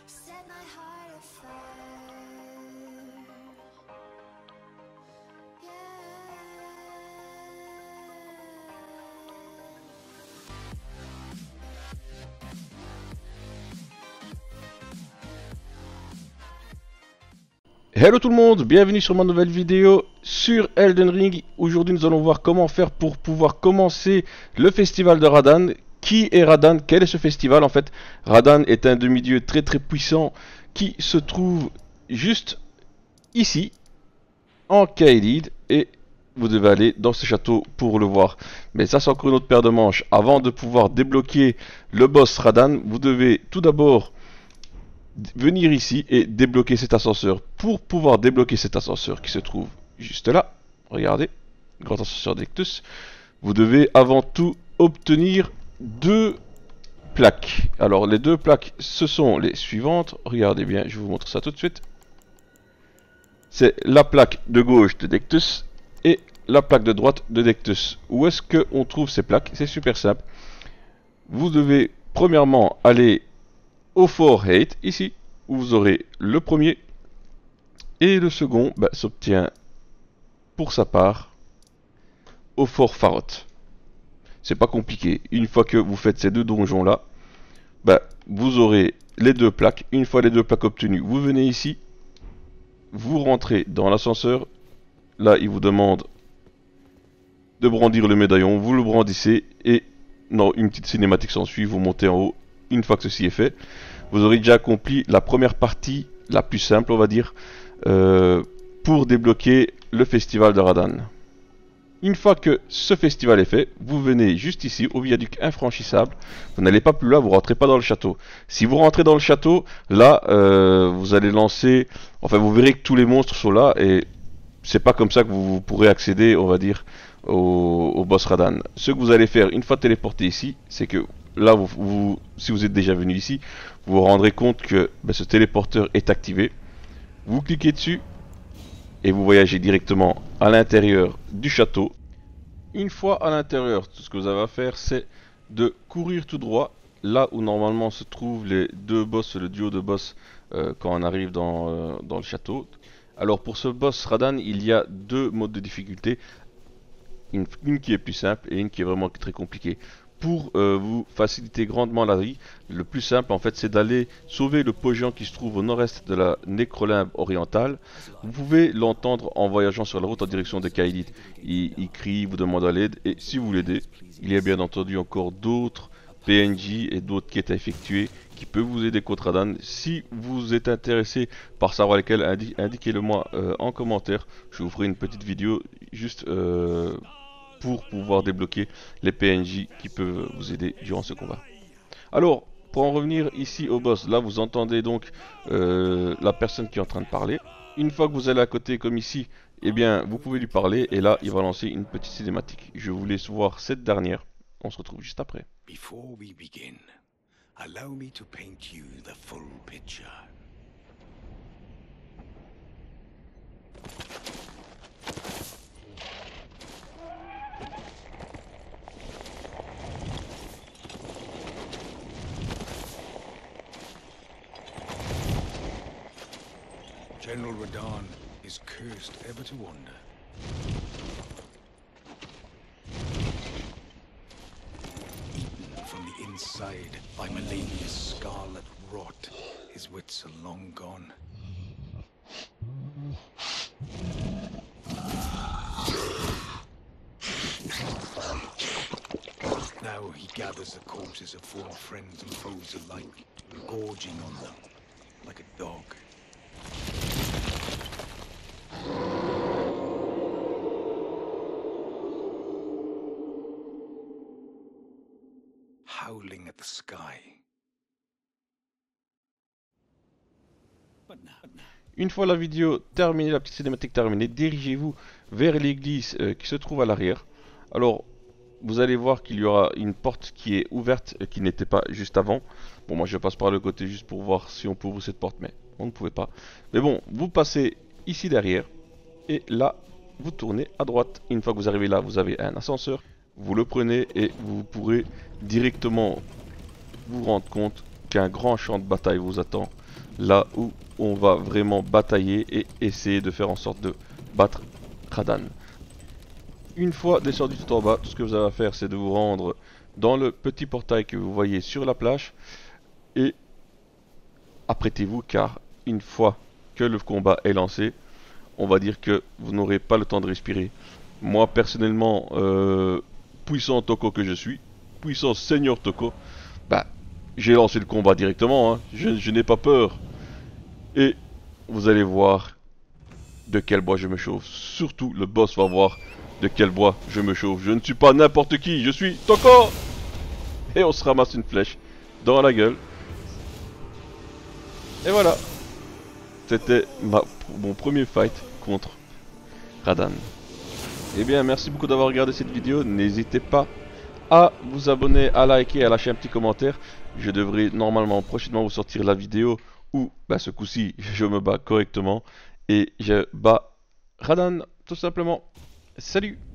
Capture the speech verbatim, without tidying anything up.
Hello tout le monde, bienvenue sur ma nouvelle vidéo sur Elden Ring. Aujourd'hui nous allons voir comment faire pour pouvoir commencer le festival de Radahn. Qui est Radahn? Quel est ce festival en fait? Radahn est un demi-dieu très très puissant qui se trouve juste ici, en Caelid, et vous devez aller dans ce château pour le voir. Mais ça c'est encore une autre paire de manches. Avant de pouvoir débloquer le boss Radahn, vous devez tout d'abord venir ici et débloquer cet ascenseur. Pour pouvoir débloquer cet ascenseur qui se trouve juste là, regardez, grand ascenseur d'Ectus, vous devez avant tout obtenir deux plaques. Alors les deux plaques, ce sont les suivantes, regardez bien, je vous montre ça tout de suite. C'est la plaque de gauche de Dectus et la plaque de droite de Dectus. Où est-ce qu'on trouve ces plaques? C'est super simple. Vous devez premièrement aller au Fort Hate, ici, où vous aurez le premier, et le second bah, s'obtient pour sa part au Fort Farot. C'est pas compliqué. Une fois que vous faites ces deux donjons là, bah, vous aurez les deux plaques. Une fois les deux plaques obtenues, vous venez ici, vous rentrez dans l'ascenseur. Là, il vous demande de brandir le médaillon, vous le brandissez et non, une petite cinématique s'ensuit, vous montez en haut. Une fois que ceci est fait, vous aurez déjà accompli la première partie, la plus simple on va dire, euh, pour débloquer le festival de Radahn. Une fois que ce festival est fait, vous venez juste ici au viaduc infranchissable. Vous n'allez pas plus là, vous rentrez pas dans le château. Si vous rentrez dans le château, là euh, vous allez lancer, enfin vous verrez que tous les monstres sont là et c'est pas comme ça que vous, vous pourrez accéder, on va dire, au, au boss Radahn. Ce que vous allez faire une fois téléporté ici, c'est que là, vous, vous, si vous êtes déjà venu ici, vous vous rendrez compte que ben, ce téléporteur est activé. Vous cliquez dessus et vous voyagez directement à l'intérieur du château. Une fois à l'intérieur, tout ce que vous avez à faire, c'est de courir tout droit là où normalement se trouvent les deux boss, le duo de boss euh, quand on arrive dans, euh, dans le château. Alors pour ce boss Radahn, il y a deux modes de difficulté. Une, une qui est plus simple et une qui est vraiment très compliquée. Pour euh, vous faciliter grandement la vie, le plus simple en fait c'est d'aller sauver le pot géant qui se trouve au nord-est de la nécrolimbe orientale. Vous pouvez l'entendre en voyageant sur la route en direction de Caelid. Il, il crie, il vous demande à l'aide et si vous l'aidez, il y a bien entendu encore d'autres P N J et d'autres quêtes à effectuer qui peuvent vous aider contre Radahn. Si vous êtes intéressé par savoir lesquels, indi indiquez-le moi euh, en commentaire. Je vous ferai une petite vidéo juste euh, pour pouvoir débloquer les P N J qui peuvent vous aider durant ce combat. Alors, pour en revenir ici au boss, là vous entendez donc euh, la personne qui est en train de parler. Une fois que vous allez à côté comme ici, eh bien vous pouvez lui parler et là il va lancer une petite cinématique. Je vous laisse voir cette dernière, on se retrouve juste après. Before we begin, allow me to paint you the full picture. General Radahn is cursed ever to wander. Eaten from the inside by Malenia's scarlet rot, his wits are long gone. Now he gathers the corpses of former friends and foes alike, gorging on them like a dog. Howling at the sky. Une fois la vidéo terminée, la petite cinématique terminée, dirigez-vous vers l'église euh, qui se trouve à l'arrière. Alors, vous allez voir qu'il y aura une porte qui est ouverte et qui n'était pas juste avant. Bon, moi je passe par le côté juste pour voir si on peut ouvrir cette porte, mais on ne pouvait pas. Mais bon, vous passez ici derrière et là, vous tournez à droite. Une fois que vous arrivez là, vous avez un ascenseur. Vous le prenez et vous pourrez directement vous rendre compte qu'un grand champ de bataille vous attend là où on va vraiment batailler et essayer de faire en sorte de battre Radahn. Une fois descendu tout en bas, tout ce que vous avez à faire, c'est de vous rendre dans le petit portail que vous voyez sur la plage et apprêtez-vous, car une fois que le combat est lancé, on va dire que vous n'aurez pas le temps de respirer. Moi personnellement, euh, puissant Toko que je suis, puissant Seigneur Toko, bah j'ai lancé le combat directement, hein. je, je n'ai pas peur. Et vous allez voir de quel bois je me chauffe. Surtout le boss va voir de quel bois je me chauffe. Je ne suis pas n'importe qui, je suis Toko. Et on se ramasse une flèche dans la gueule. Et voilà. C'était ma, mon premier fight contre Radahn. Eh bien, merci beaucoup d'avoir regardé cette vidéo. N'hésitez pas à vous abonner, à liker, à lâcher un petit commentaire. Je devrais normalement prochainement vous sortir la vidéo où, bah, ce coup-ci, je me bats correctement. Et je bats Radahn, tout simplement. Salut!